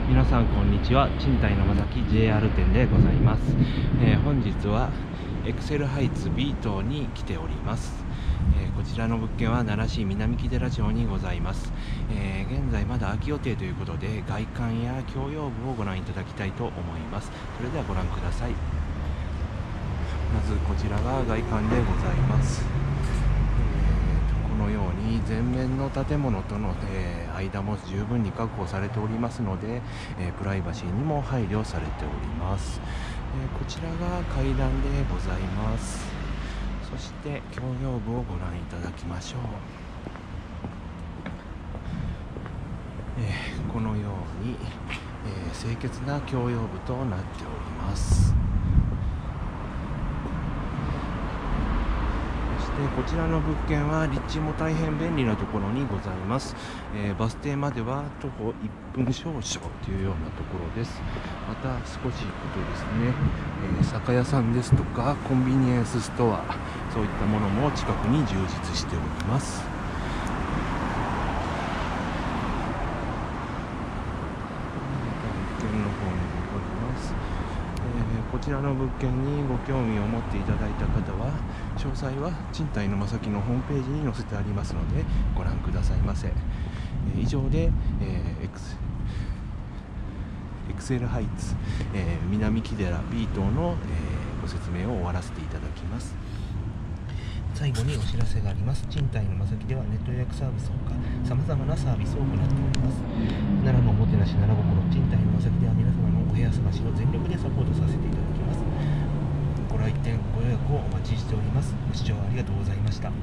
皆さんこんにちは。賃貸のまさき JR 店でございます。本日はエクセルハイツ B 棟に来ております。こちらの物件は奈良市南木寺町にございます。現在まだ空き予定ということで、外観や共用部をご覧いただきたいと思います。それではご覧ください。まずこちらが外観でございます。このように前面の建物との、間も十分に確保されておりますので、プライバシーにも配慮されております。こちらが階段でございます。そして共用部をご覧いただきましょう。このように、清潔な共用部となっております。こちらの物件は立地も大変便利なところにございます。バス停までは徒歩1分少々というようなところです。また少し行くとですね、酒屋さんですとかコンビニエンスストア、そういったものも近くに充実しております。物件の方に戻ります。こちらの物件にご興味を持っていただいた方は、詳細は賃貸のまさきのホームページに載せてありますのでご覧くださいませ。以上で、エクセルハイツ、南木寺 B 棟の、ご説明を終わらせていただきます。最後にお知らせがあります。賃貸のまさきではネット予約サービスほか様々なサービスを行っております。奈良のおもてなし奈良心、賃貸のまさきでは皆様のお部屋探しを全力でサポートさせていただきます。ご来店ご予約をお待ちしております。ご視聴ありがとうございました。